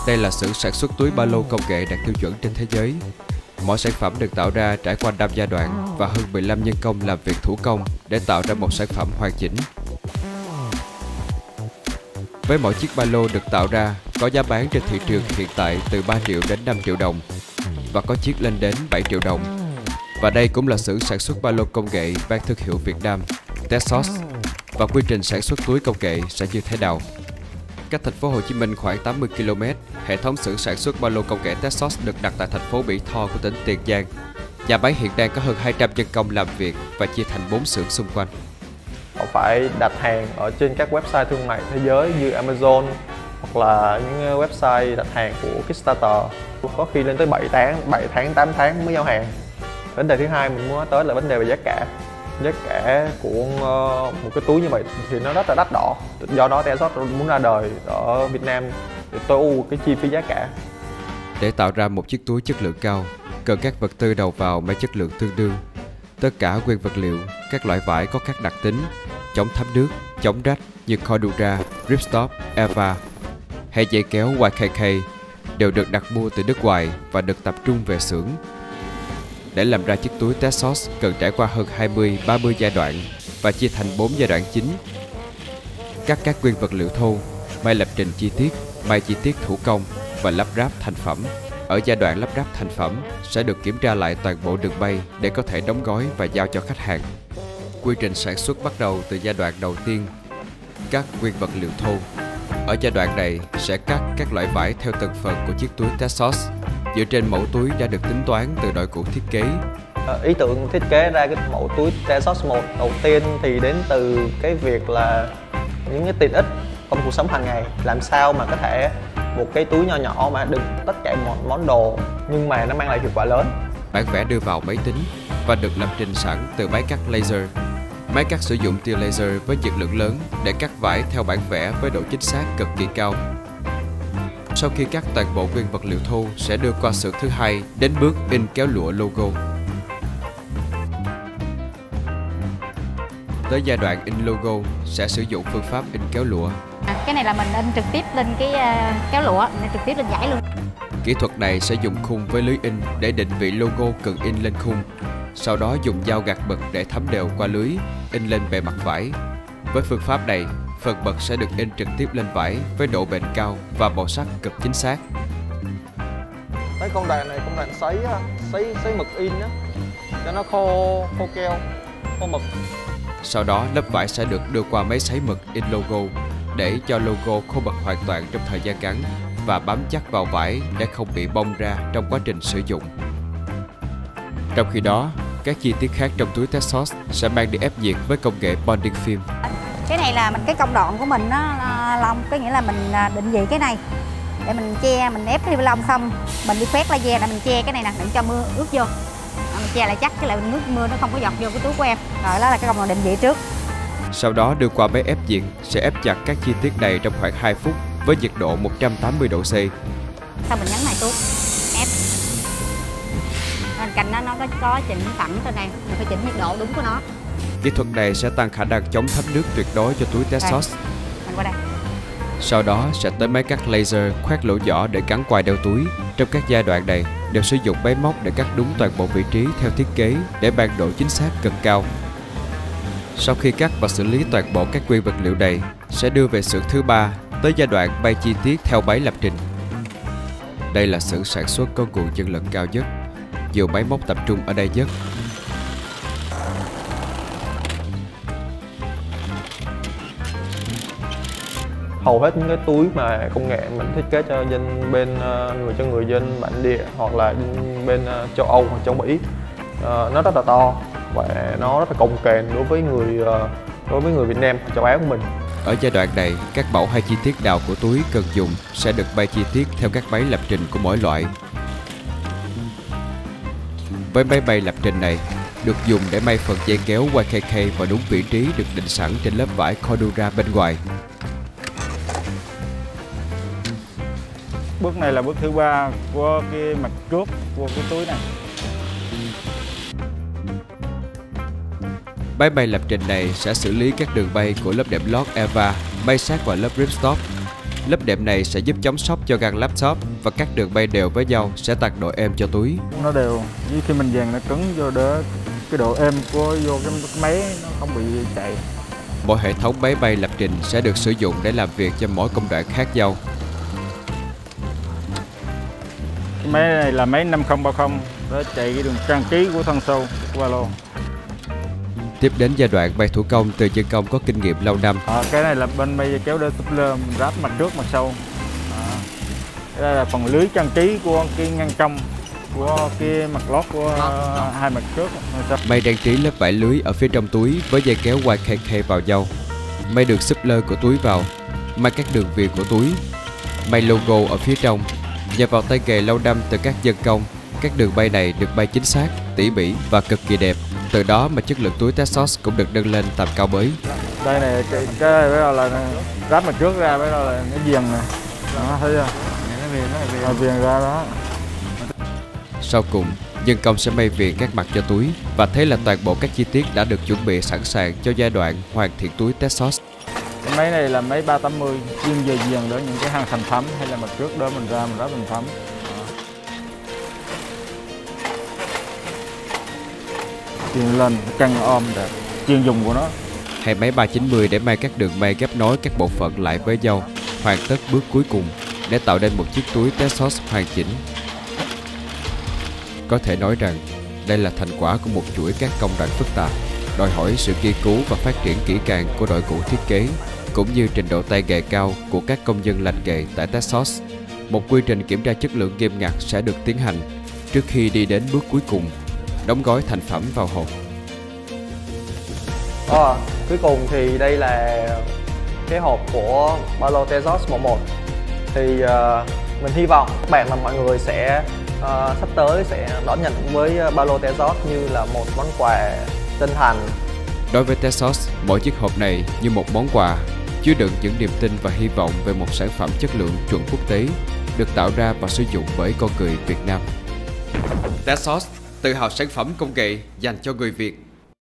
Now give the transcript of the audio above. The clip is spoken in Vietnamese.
Đây là xưởng sản xuất túi ba lô công nghệ đạt tiêu chuẩn trên thế giới. Mỗi sản phẩm được tạo ra trải qua 5 giai đoạn và hơn 15 nhân công làm việc thủ công để tạo ra một sản phẩm hoàn chỉnh. Với mỗi chiếc ba lô được tạo ra, có giá bán trên thị trường hiện tại từ 3 triệu đến 5 triệu đồng và có chiếc lên đến 7 triệu đồng. Và đây cũng là xưởng sản xuất ba lô công nghệ mang thương hiệu Việt Nam, Tessos. Và quy trình sản xuất túi công nghệ sẽ như thế nào? Cách thành phố Hồ Chí Minh khoảng 80 km, hệ thống xưởng sản xuất ba lô công nghệ Tessos được đặt tại thành phố Mỹ Tho của tỉnh Tiền Giang. Nhà máy hiện đang có hơn 200 nhân công làm việc và chia thành 4 xưởng xung quanh. Họ phải đặt hàng ở trên các website thương mại thế giới như Amazon hoặc là những website đặt hàng của Kickstarter. Có khi lên tới 7 tháng, 8 tháng mới giao hàng. Vấn đề thứ hai mình muốn nói tới là vấn đề về giá cả. Giá cả của một cái túi như vậy thì nó rất là đắt đỏ. Do đó Tessos muốn ra đời ở Việt Nam để tối ưu cái chi phí giá cả. Để tạo ra một chiếc túi chất lượng cao, cần các vật tư đầu vào mang chất lượng tương đương. Tất cả nguyên vật liệu, các loại vải có các đặc tính chống thấm nước, chống rách như Cordura, Ripstop, Eva hay dây kéo YKK đều được đặt mua từ nước ngoài và được tập trung về xưởng. Để làm ra chiếc túi Tessos cần trải qua hơn 20-30 giai đoạn và chia thành 4 giai đoạn chính. Cắt các nguyên vật liệu thô, may lập trình chi tiết, may chi tiết thủ công và lắp ráp thành phẩm. Ở giai đoạn lắp ráp thành phẩm sẽ được kiểm tra lại toàn bộ đường may để có thể đóng gói và giao cho khách hàng. Quy trình sản xuất bắt đầu từ giai đoạn đầu tiên, cắt nguyên vật liệu thô. Ở giai đoạn này sẽ cắt các loại vải theo từng phần của chiếc túi Tessos dựa trên mẫu túi đã được tính toán từ đội ngũ thiết kế. Ý tưởng thiết kế ra cái mẫu túi Tessos 1 đầu tiên thì đến từ cái việc là những cái tiện ích trong cuộc sống hàng ngày, làm sao mà có thể một cái túi nho nhỏ mà đựng tất cả mọi món đồ nhưng mà nó mang lại hiệu quả lớn. Bản vẽ đưa vào máy tính và được lập trình sẵn từ máy cắt laser. Máy cắt sử dụng tia laser với nhiệt lượng lớn để cắt vải theo bản vẽ với độ chính xác cực kỳ cao. Sau khi cắt toàn bộ nguyên vật liệu thô sẽ đưa qua xưởng thứ hai đến bước in kéo lụa logo. Tới giai đoạn in logo sẽ sử dụng phương pháp in kéo lụa. Cái này là mình in trực tiếp lên cái kéo lụa, nên trực tiếp lên vải luôn. Kỹ thuật này sẽ dùng khung với lưới in để định vị logo cần in lên khung. Sau đó dùng dao gạt mực để thấm đều qua lưới, in lên bề mặt vải. Với phương pháp này, phần mực sẽ được in trực tiếp lên vải với độ bền cao và màu sắc cực chính xác. Cái công đoạn này công đoạn sấy mực in á, cho nó khô keo, khô mực. Sau đó lớp vải sẽ được đưa qua máy sấy mực in logo để cho logo khô mực hoàn toàn trong thời gian ngắn và bám chắc vào vải để không bị bong ra trong quá trình sử dụng. Trong khi đó, các chi tiết khác trong túi Tessos sẽ mang đi ép nhiệt với công nghệ bonding film. Cái này là cái công đoạn của mình nó lông, có nghĩa là mình định vị cái này để mình che, mình ép cái ni lông xong mình đi khoét laser là mình che cái này nè, đừng cho mưa ướt vô. Mình che lại chắc cái lại nước mưa nó không có giọt vô cái túi của em. Rồi đó là cái công đoạn định vị trước. Sau đó đưa qua máy ép nhiệt sẽ ép chặt các chi tiết này trong khoảng 2 phút với nhiệt độ 180 độ C. Sau mình nhấn này xuống, ép. Bên cạnh nó có chỉnh thẳng trên này, mình phải chỉnh nhiệt độ đúng của nó. Kỹ thuật này sẽ tăng khả năng chống thấm nước tuyệt đối cho túi Tessos. Mình qua đây. Sau đó sẽ tới máy cắt laser khoét lỗ nhỏ để gắn quai đeo túi. Trong các giai đoạn này đều sử dụng máy móc để cắt đúng toàn bộ vị trí theo thiết kế để mang độ chính xác cực cao. Sau khi cắt và xử lý toàn bộ các nguyên vật liệu này sẽ đưa về xưởng thứ 3 tới giai đoạn may chi tiết theo máy lập trình. Đây là xưởng sản xuất có nguồn nhân lực cao nhất, nhiều máy móc tập trung ở đây nhất. Hầu hết những cái túi mà công nghệ mình thiết kế cho người dân bản địa hoặc là bên châu Âu hoặc châu Mỹ, nó rất là to và nó rất là cồng kềnh đối với người Việt Nam và châu Á của mình. Ở giai đoạn này, các mẫu hay chi tiết nào của túi cần dùng sẽ được may chi tiết theo các máy lập trình của mỗi loại. Với máy may lập trình này được dùng để may phần dây kéo YKK vào đúng vị trí được định sẵn trên lớp vải Cordura bên ngoài. Bước này là bước thứ 3 của cái mặt trước của cái túi này. Máy may lập trình này sẽ xử lý các đường may của lớp đệm lót Eva may sát vào lớp ripstop. Lớp đệm này sẽ giúp chống sốc cho gan laptop và các đường bay đều với nhau sẽ tăng độ êm cho túi. Nó đều, với khi mình dàn nó cứng vô đỡ cái độ êm của vô cái máy nó không bị chạy. Mỗi hệ thống máy bay lập trình sẽ được sử dụng để làm việc cho mỗi công đoạn khác nhau. Cái máy này là máy 5030, nó chạy cái đường trang trí của thân sau của ba lô. Tiếp đến giai đoạn bay thủ công từ dân công có kinh nghiệm lâu năm. Cái này là bên bay kéo đỡ suppler, mình ráp mặt trước mặt sau. Cái đây là phần lưới trang trí của cái ngăn trong của cái mặt lót của hai mặt trước. May trang trí lớp vải lưới ở phía trong túi với dây kéo YKK vào nhau. May được suppler của túi vào. May các đường viền của túi. May logo ở phía trong. Nhờ vào tay nghề lâu năm từ các dân công, các đường bay này được bay chính xác, tỉ mỉ và cực kỳ đẹp. Từ đó mà chất lượng túi Texos cũng được nâng lên tầm cao mới. Đây này, cái này bắt đầu là ráp mặt trước ra, bắt đầu là nó viền này. Đó, thấy chưa? Nó viền ra đó. Sau cùng, nhân công sẽ may viền các mặt cho túi và thế là toàn bộ các chi tiết đã được chuẩn bị sẵn sàng cho giai đoạn hoàn thiện túi Texos. Cái máy này là máy 380, chuyên về viền để những cái hàng thành phẩm hay là mặt trước đó mình ra mình ráp thành phẩm. Chuyên lên căng ôm đẹp, chuyên dùng của nó. Hay máy 390 để may các đường may ghép nối các bộ phận lại với nhau, hoàn tất bước cuối cùng để tạo nên một chiếc túi Texos hoàn chỉnh. Có thể nói rằng đây là thành quả của một chuỗi các công đoạn phức tạp, đòi hỏi sự nghiên cứu và phát triển kỹ càng của đội ngũ thiết kế, cũng như trình độ tay nghề cao của các công nhân lành nghề tại Texos. Một quy trình kiểm tra chất lượng nghiêm ngặt sẽ được tiến hành trước khi đi đến bước cuối cùng, đóng gói thành phẩm vào hộp. Cuối cùng thì đây là cái hộp của ba lô Texos 11. Thì mình hy vọng các bạn và mọi người sẽ sắp tới sẽ đón nhận với ba lô Texos như là một món quà chân thành. Đối với Texos, mỗi chiếc hộp này như một món quà chứa đựng những niềm tin và hy vọng về một sản phẩm chất lượng chuẩn quốc tế được tạo ra và sử dụng bởi con người Việt Nam. Texos, tự hào sản phẩm công nghệ dành cho người Việt.